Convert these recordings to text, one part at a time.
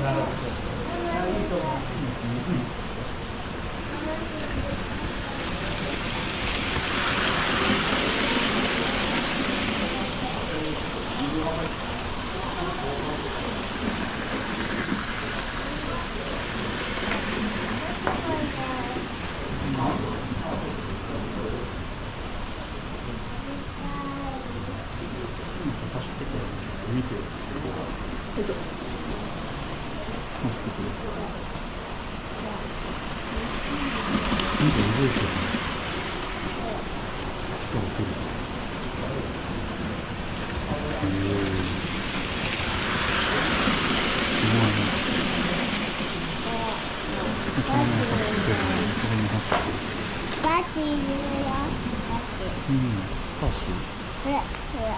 見てよ。なんか動いてる。人が来る。 バチいるよ。 うん、カシ。 ほら、ほら。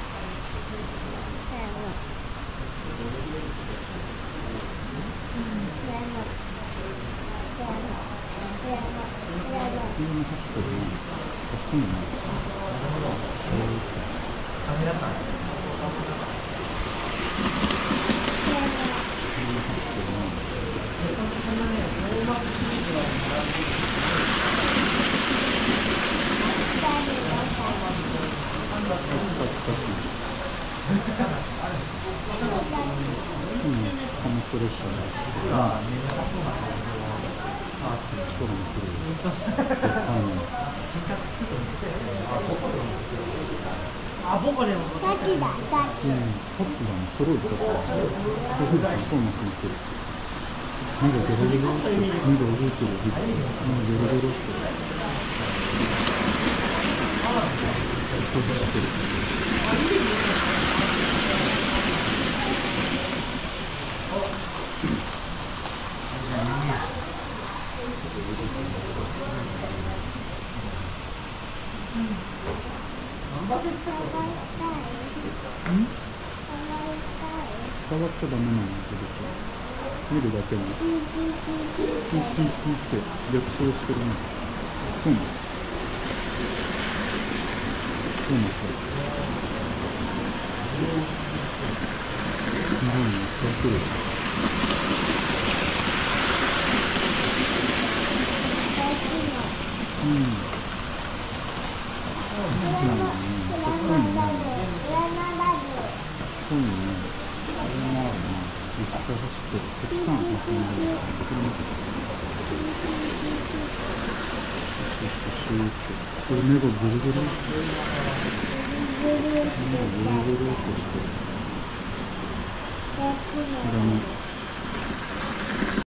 触っちゃダメなの見るだけにって逆走してるね。そうなのそうなの日本に使ってるこれ目がぐるぐるってしてる。